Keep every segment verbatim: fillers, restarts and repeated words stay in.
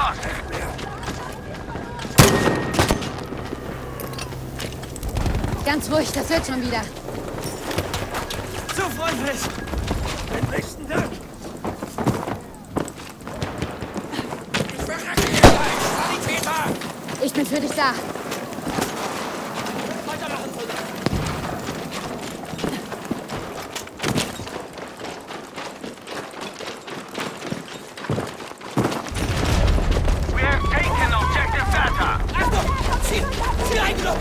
geschossen. Ganz ruhig, das wird schon wieder. Zu freundlich! Den besten Dank! Ich verrecke hier gleich! Sanitäter! Ich bin für dich da. Weitermachen, Soldat! We have taken objective data. Achtung! Ziel! Ziel eingenommen!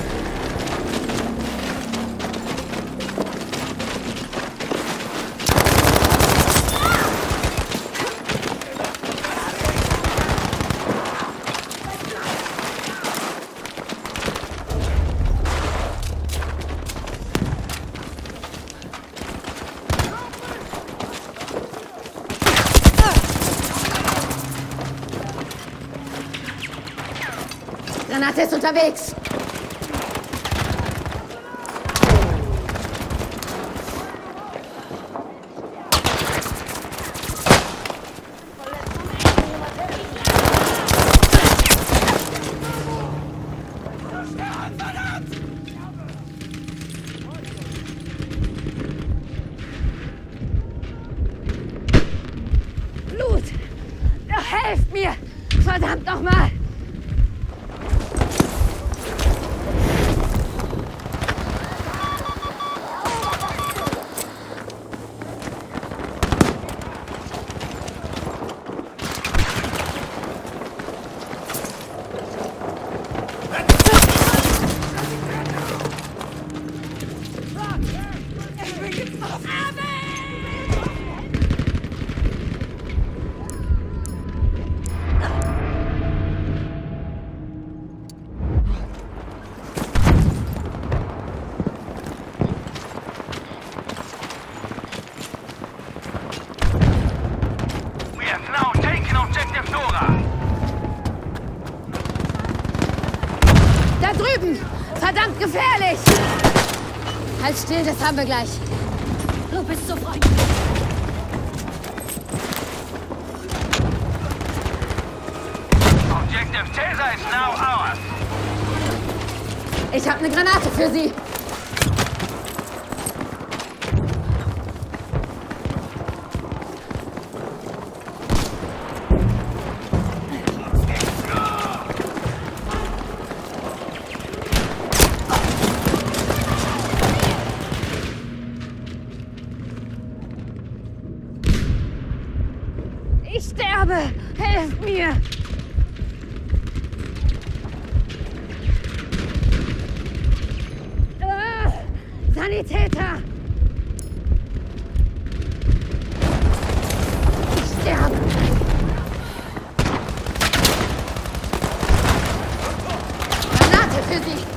Granate ist unterwegs. Blut! Ja, helft mir! Verdammt nochmal! We have now taken objective Dora. Da drüben! Verdammt gefährlich! Halt still, das haben wir gleich. Du bist so freundlich. Objective Caesar is now ours. Ich habe eine Granate für Sie. Ich sterbe! Helft mir! Ah, Sanitäter! Ich sterbe! Granate für Sie!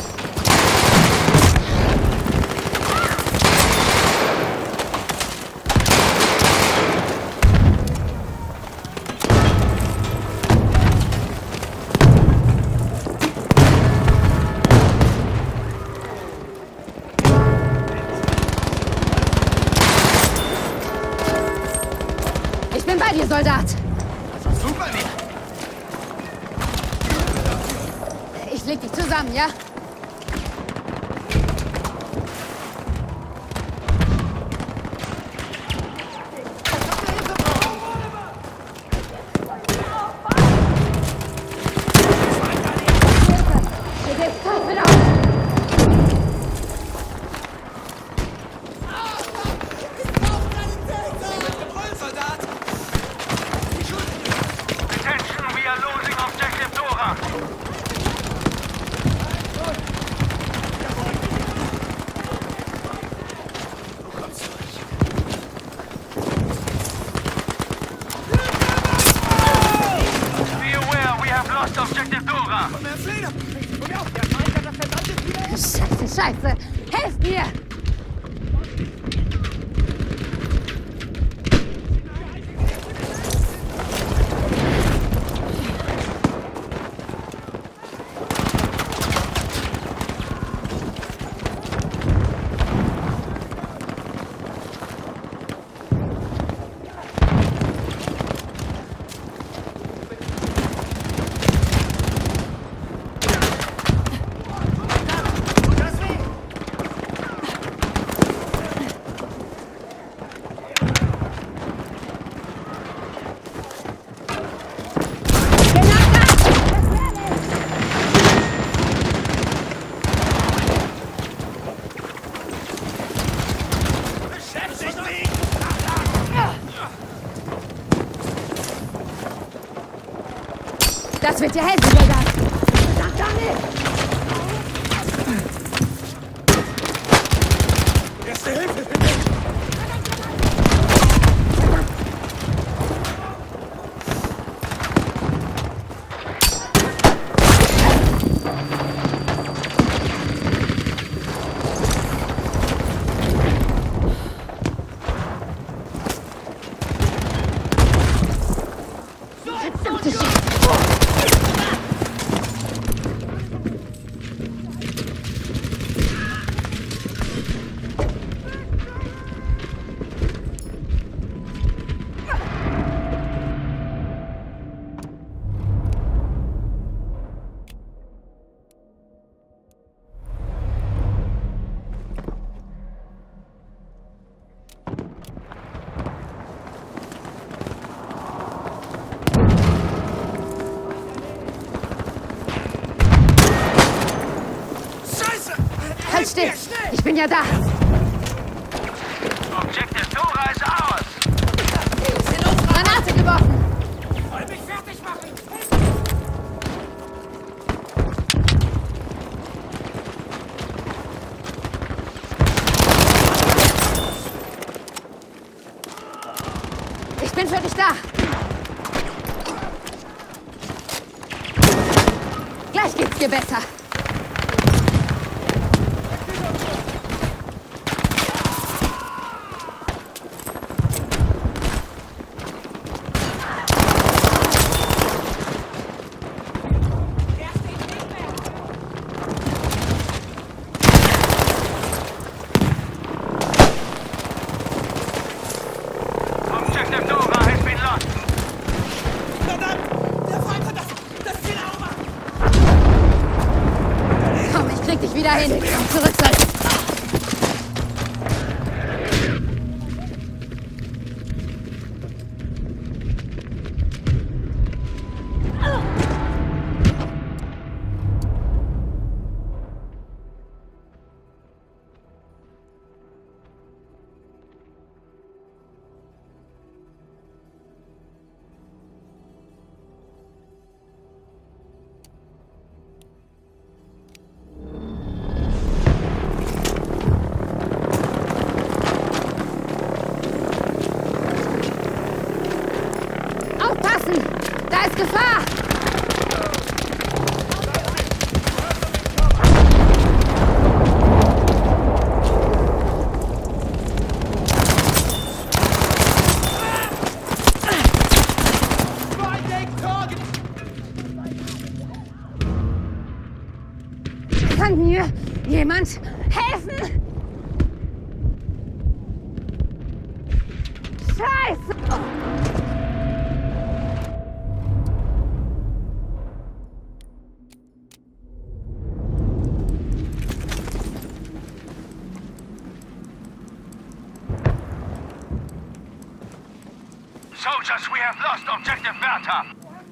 Ich bin bei dir, Soldat! Das ist super, nicht? Ich leg dich zusammen, ja? Hier geht's Teufel auf! Soldat! Attention, we are losing objective Dora. Be aware, we have lost objective Dora. Scheiße, Scheiße! Helft mir! Das wird dir helfen, Soldat. Verdammt, Daniel! Erste Hilfe! Halt still! Ich bin ja da! Objective Dora ist aus! Granate geworfen! Wollen mich fertig machen! Ich bin für dich da! Gleich geht's dir besser! Objective Dora has been lost! Verdammt! Der Feind hat das, das Ziel erobert! Komm, ich krieg dich wieder hin! Komm zurück, Soldat! Aufpassen! Da ist Gefahr! Kann mir jemand helfen? Scheiße! Soldiers, we have lost objective Bertha!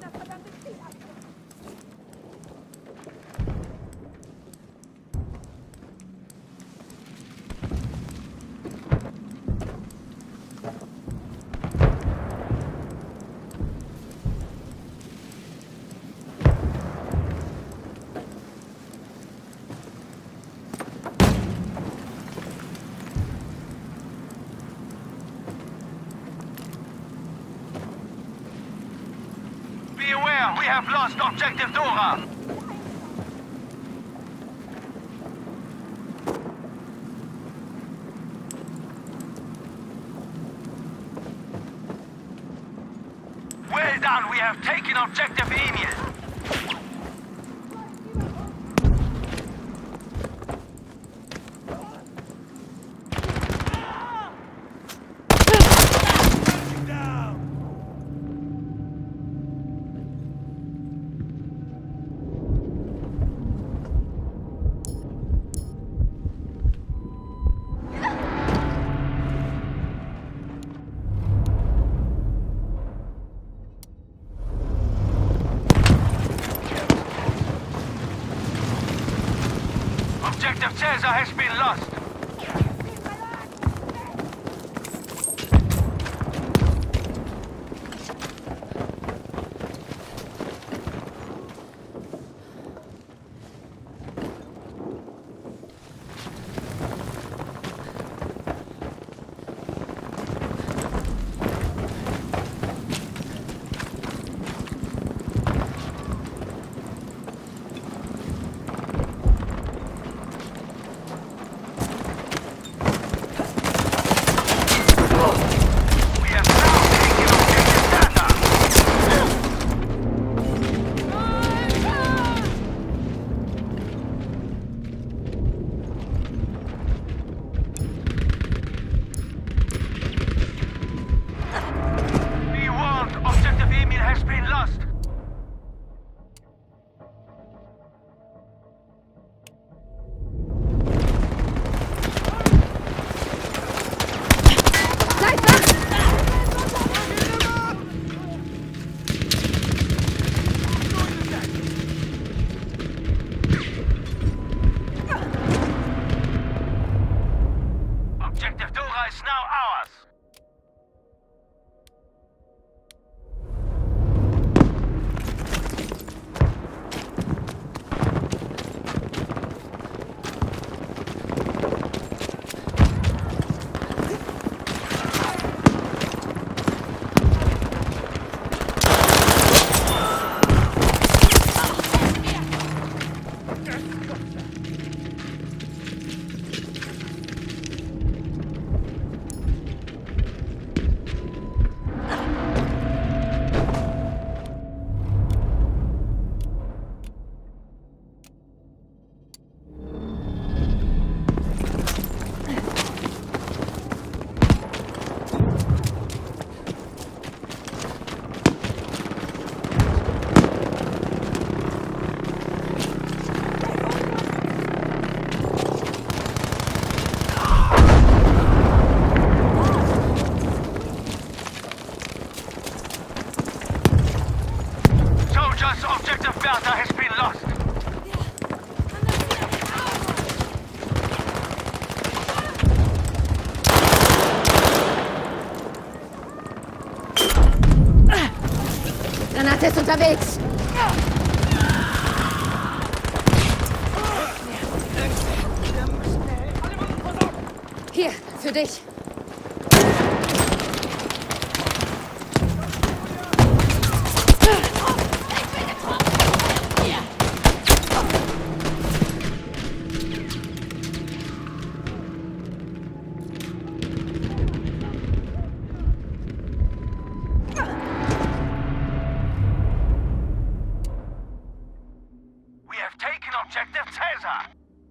Be aware, we have lost objective Dora! Well done, we have taken objective Emil! Objective Caesar has been lost. Granate ist unterwegs. Hier, für dich. Objective Caesar!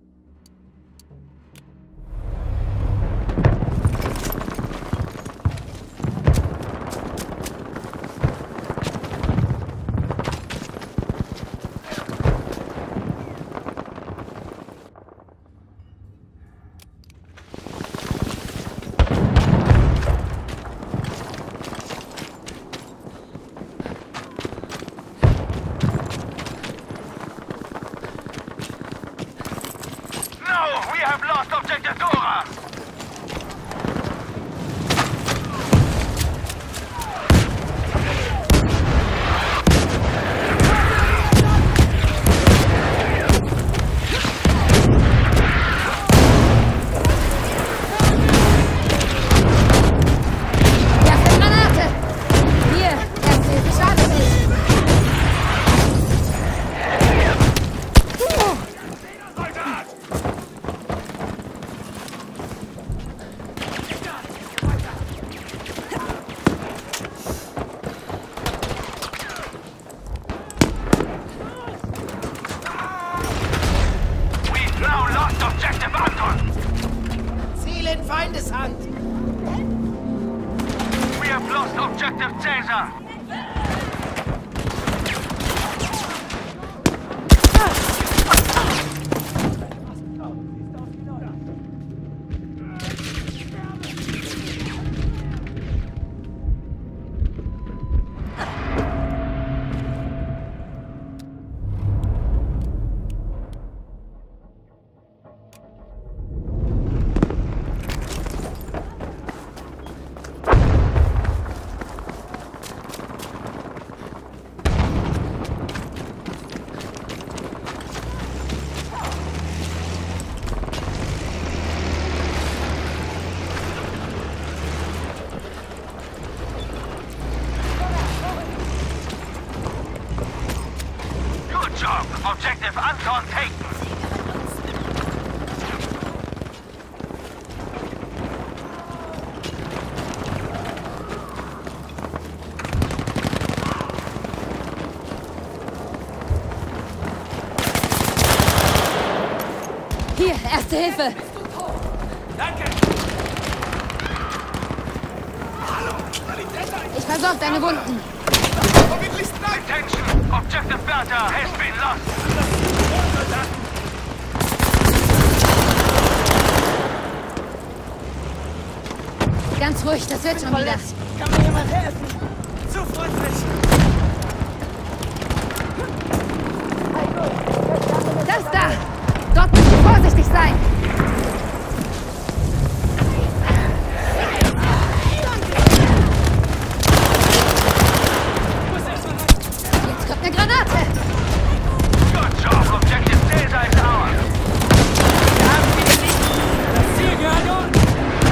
Feindeshand! We have lost Objective Caesar! Objective Anton taken. Hier, erste Hilfe. Danke. Ich versorge deine Wunden. Attention! Objective Bertha has been lost! Ganz ruhig, das wird schon wieder. Kann mir jemand helfen? Zu freundlich! Das da! Dort musst du vorsichtig sein! Jetzt kommt eine Granate! Good job! Objective Caesar is ours! Wir haben sie gesichtet! Das Ziel gehört uns!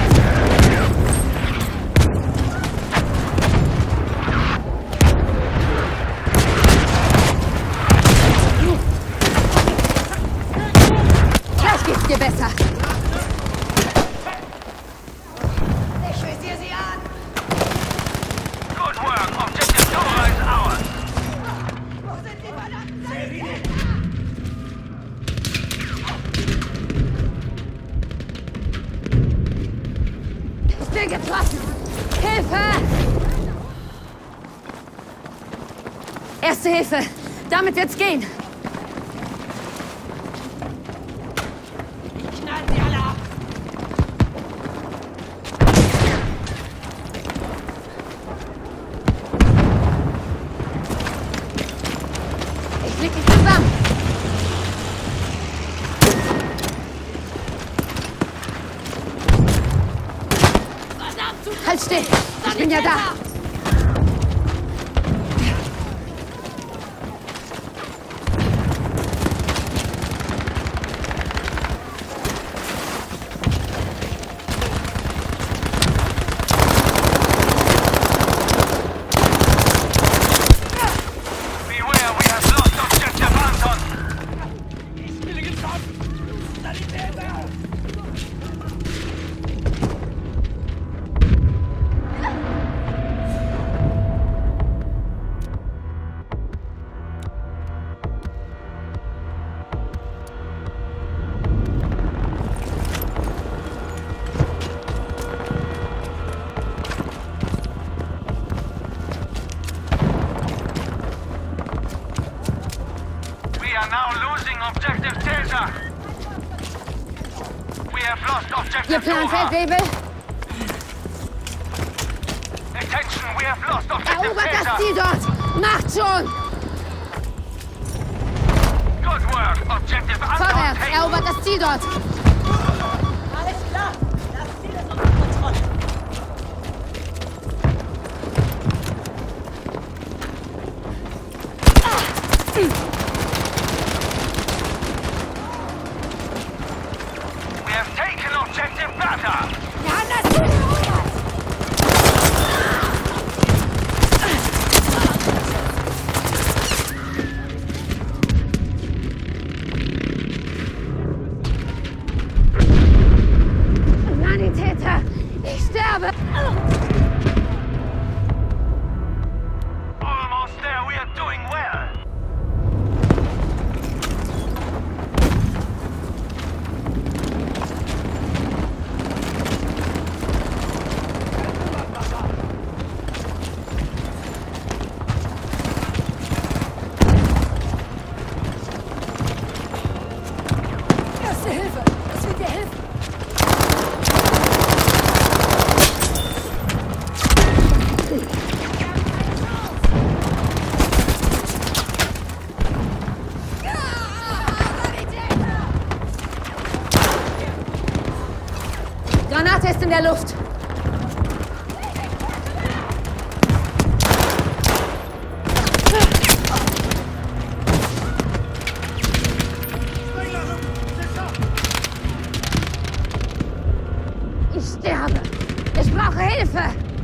Gleich geht's dir besser! Ich visiere sie an! Good work! Objective Dora is ours! Wo sind die verdammten? Ich bin getroffen! Hilfe! Erste Hilfe! Damit wird's gehen! Knallen sie alle ab! Ich leg dich zusammen! Halt still! Ich bin ja da! Beta. We have lost objective Ihr Plan Dora. fällt, Baby. Attention, we have lost objective Erobert das Beta. Ziel dort. Macht schon. Good work. Objective Vorwärts. unknown. Erobert das Ziel dort. Alles klar. Das Ziel ist unter Kontrolle. We have taken objective Beta. Wir haben das Ziel erobert. Sanitäter, ich sterbe. Almost there. We are doing well. Erste Hilfe. Das wird dir helfen. Granate ist in der Luft. Ich sterbe. Ich brauche Hilfe.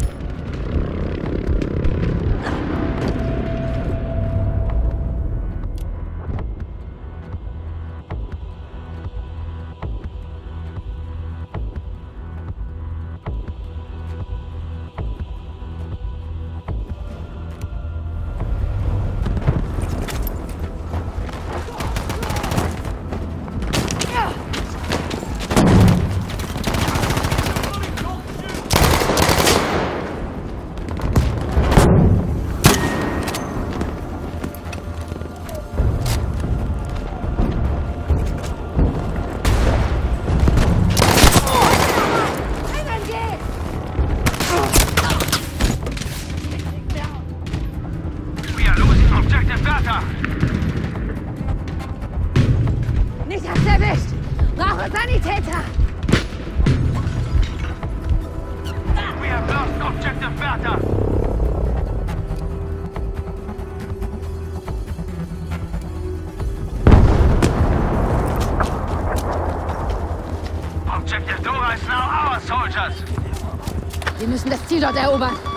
We are losing objective Beta. Nicht hat's erwischt. Brauche Sanitäter. We have lost objective Beta. Objective Dora is now our soldiers. Wir müssen das Ziel dort erobern.